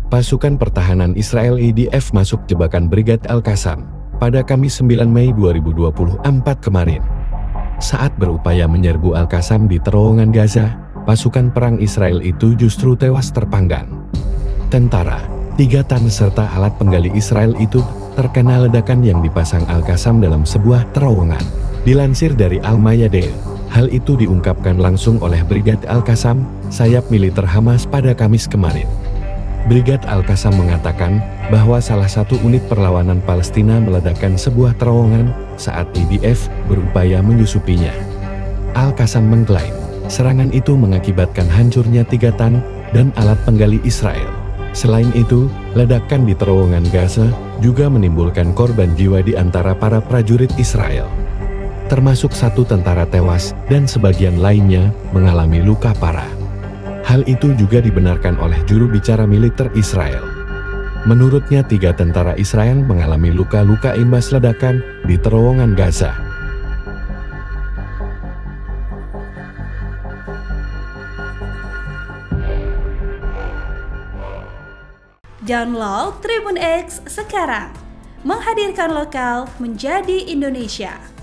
Pasukan pertahanan Israel IDF masuk jebakan Brigade Al-Qassam pada Kamis 9 Mei 2024 kemarin. Saat berupaya menyerbu Al-Qassam di terowongan Gaza, pasukan perang Israel itu justru tewas terpanggang. Tentara, 3 tank serta alat penggali Israel itu terkena ledakan yang dipasang Al-Qassam dalam sebuah terowongan. Dilansir dari Al-Mayadeen, hal itu diungkapkan langsung oleh Brigade Al-Qassam, sayap militer Hamas pada Kamis kemarin. Brigade Al-Qassam mengatakan bahwa salah satu unit perlawanan Palestina meledakkan sebuah terowongan saat IDF berupaya menyusupinya. Al-Qassam mengklaim serangan itu mengakibatkan hancurnya 3 tank dan alat penggali Israel. Selain itu, ledakan di terowongan Gaza juga menimbulkan korban jiwa di antara para prajurit Israel, termasuk 1 tentara tewas dan sebagian lainnya mengalami luka parah. Hal itu juga dibenarkan oleh juru bicara militer Israel. Menurutnya 3 tentara Israel mengalami luka-luka imbas ledakan di terowongan Gaza. Download Tribun X sekarang, menghadirkan lokal menjadi Indonesia.